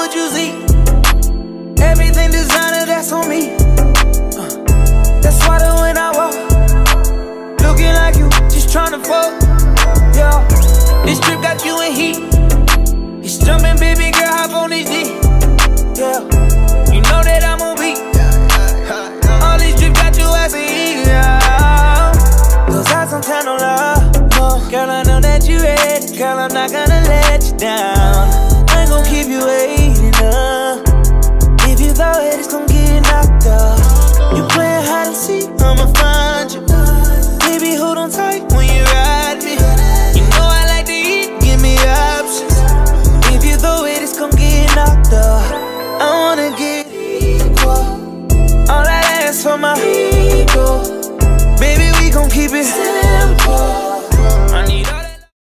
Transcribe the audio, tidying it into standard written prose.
what you see. Everything designer, that's on me. That's why that when I walk, looking like you, just tryna fuck. Yeah, this trip got you in heat. He's jumping, baby girl, hop on this D. Yeah, you know that I'm on beat. All these trips got you as a eagle. Those eyes don't tell no love, no. Girl, I know that you ready. Girl, I'm not gonna let you down. I ain't gon' keep you waiting up. If you throw it, it's gon' get knocked up. You playing hide and seek, I'ma find you. Baby, hold on tight when you ride me. You know I like to eat, give me options. If you throw it, it's gon' get knocked up. I wanna get equal. All that ass for my ego. Baby, we gon' keep it simple.